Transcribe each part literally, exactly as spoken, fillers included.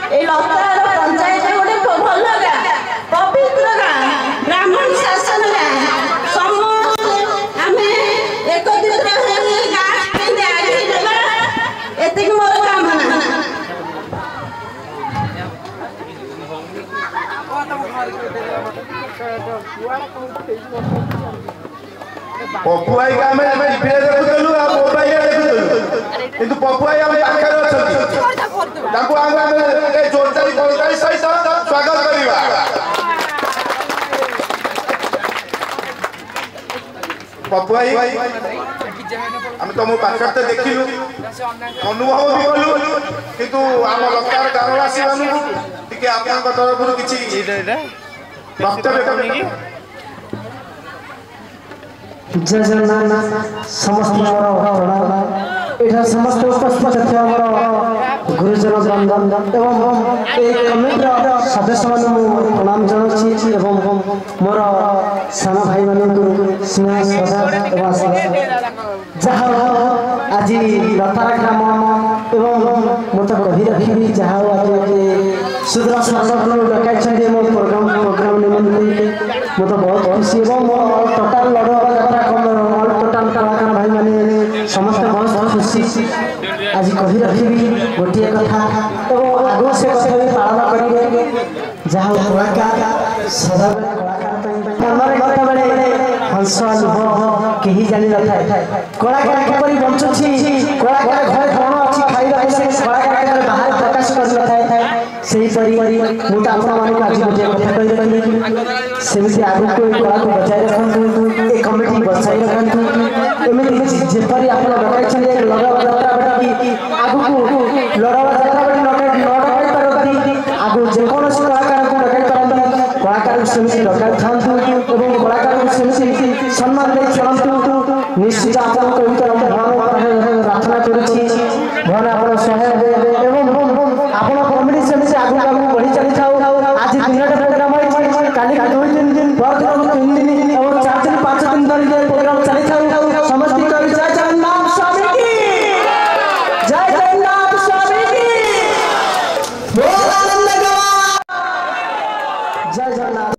ए लतार पंचायत गोटे भल गाँ पवित्र गाँ ब्राह्मण शासन गाँ समस्त आम एकत्रित गाँ आगे देवा एति मोर कामना। पपुआई आम टीवी देखुलु आ मोबाइल देखुलु किंतु पपुआई आम पाखरे अछंती ताको आम ए जोरदारी करताली सहित स्वागत करिवा। पपुआई आम तुम पाखर तो देखिलु अनुभव भी कलु किंतु आम लतार गाँववासी मानू टिके आपन तरफ किछि वक्तव्य करनी जय जगन्नाथ समस्त प्रणाम एठा समस्त उपस्थित थे हमर गुरुजन बंदन एवं ए कमिटीर सदस्य मान प्रणाम जनाछि एवं मोर सान भाई मान स्नेह श्रद्धा एवं जहाँ आज लतार ग्राम एवं मत कही रखी जहाँ आज सुदूर सरकार डकाई प्रोग्राम प्रोग्राम निमंत्रण मत बहुत खुशी टोटाल लड़ुआ यात्रा टोटाल कलाकार भाई मैंने समस्त बहुत खुशी आज कही रखी गोटे कथा और आगो से कथा भी पालन करेंगे जहाँ कलाकार सदा कलाकार बेले हंस लुह कहीं जानी न था कलाकार किपरि बंचुछि कलाकार घर कौन अच्छी खाइबा से कलाकार बाहर प्रकाश कर न था सही परी मु तो आपण मानक आज गोटे कथा कहि रखी सेमती आगु को कला को बचाई रखंतु ए कमिटी बचाई रखंतु एमिति जेपरि आपण डकाई छले लड़ावा यात्रा बेटी आगु को लड़ावा यात्रा बेटी नडकाई नडकाई परती आगु जे कोन कलाकार को डकाई परती कलाकार सेमती डकाई थांतु एवं कलाकार को सेमती सम्मान दे चलंतु निश्चित आपण कविता भगवान प्रार्थना करूछि भगवान आपण सहाय एवं आपण कमिटी सेमती आगु आगु बढ़ी चली जाऊ आज दिनटा प्रोग्राम है काली दुई तीन दिन पर दिन तीन दिन और चार दिन पांच दिन धरी प्रोग्राम चली जाऊ समस्त कवि जय जगन्नाथ स्वामी की जय जगन्नाथ स्वामी की बोल आनंद गवा जय जगन्नाथ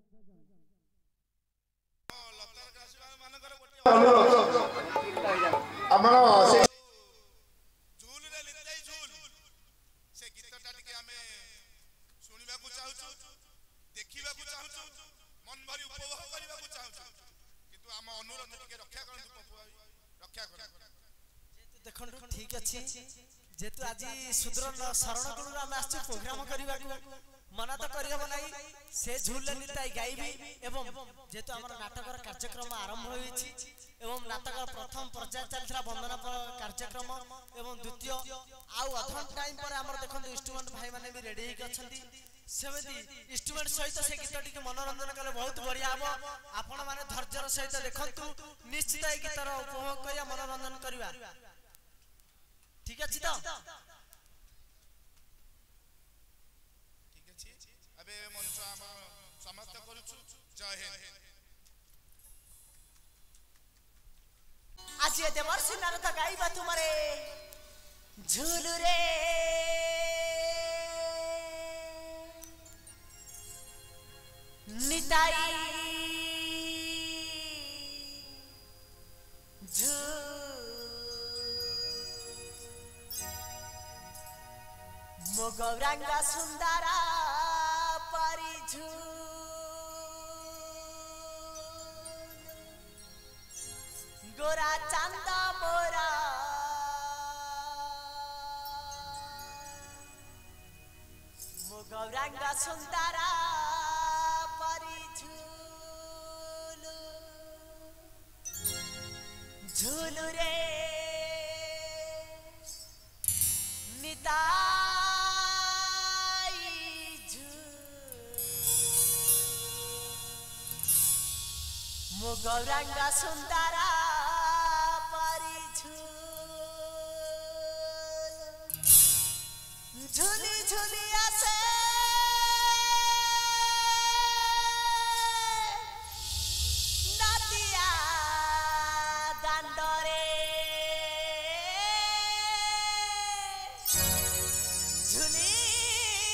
हमर से झूल रे लिताई झूल से गीतटा टिके हमें सुनिबा को चाहछु देखिबा को चाहछु मन भरी उपभोग करिबा को चाहछु किंतु हम अनुरोध टिके रक्षा करंतु पपुआई रक्षा कर जेतु देखंतु ठीक अछि जेतु आज सुदूर शरण गुरु हम आछू प्रोग्राम करिबा को मना तो करियो नाही से झूल निताई गाइबी एवं जेतु हमर नाटकर कार्यक्रम आरंभ होईछि एवं नाटकर प्रथम पर्याय चलथरा वंदना कार्यक्रम एवं द्वितीय आउ अधन टाइम पर हमर देखंतु इंस्ट्रूमेंट भाई माने भी रेडी हिक अछंती सेमती इंस्ट्रूमेंट सहित से गीतटी के मनोरंजन कले बहुत बढ़िया हबो आपण माने धैर्यर सहित देखंतु निश्चित ए गीतर उपभोग करिया मनोरंजन करिवा ठीक अछि त ठीक अछि अबे मंच हम समाप्त करूछु जय हिंद। आज ये देवर्षि नारद गाइबा तुमरे झूलू रे निताई मो गौरांगा सुंदरा परिझू गोरा चांदा मोरा मो गौरांगा सुंदरा परिझूलू झूलू रे निताई मो गौरांगा सुंदरा झूली झूली आसे नदिया दांडरे झूली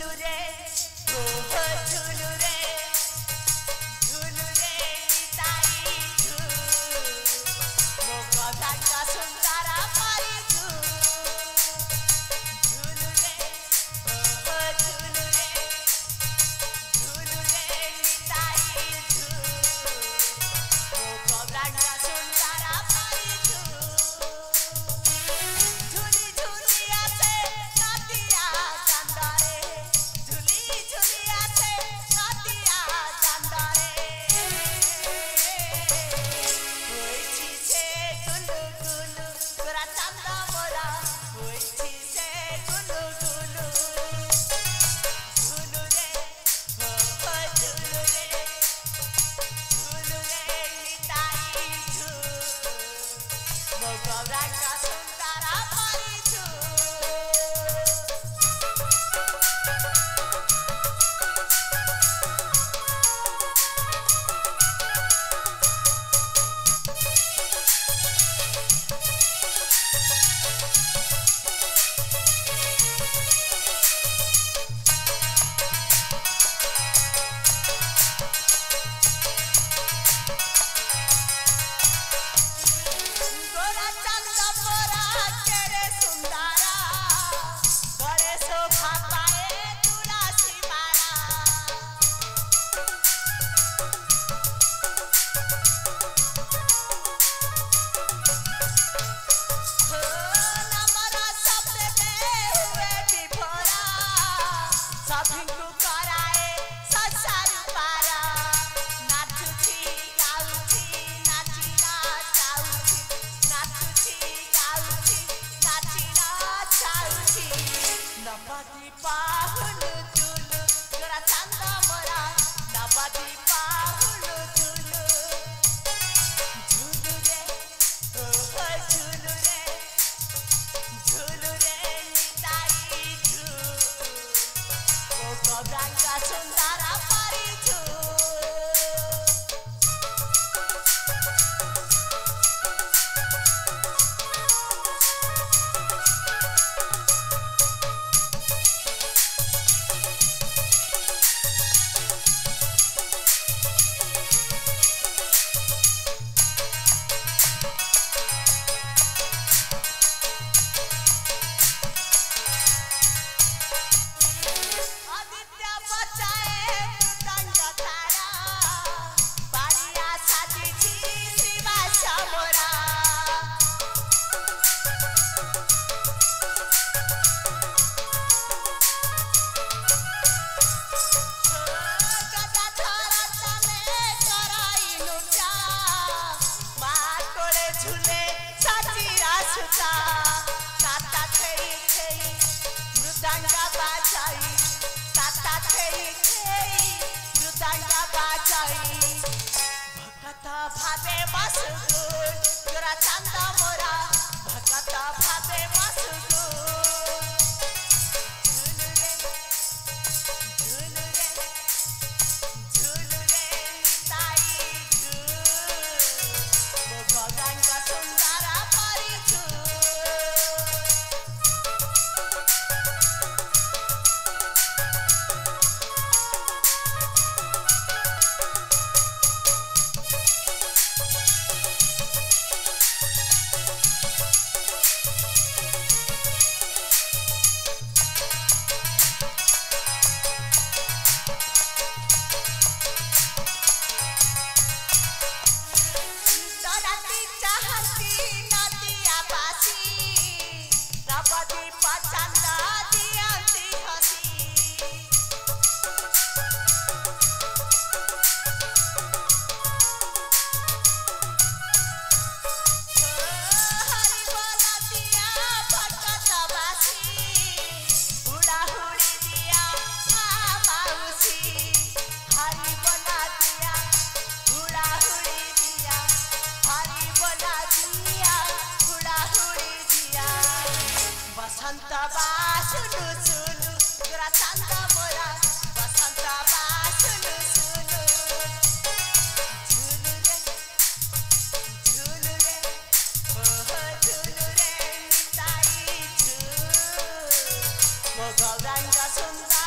Gaurangasunta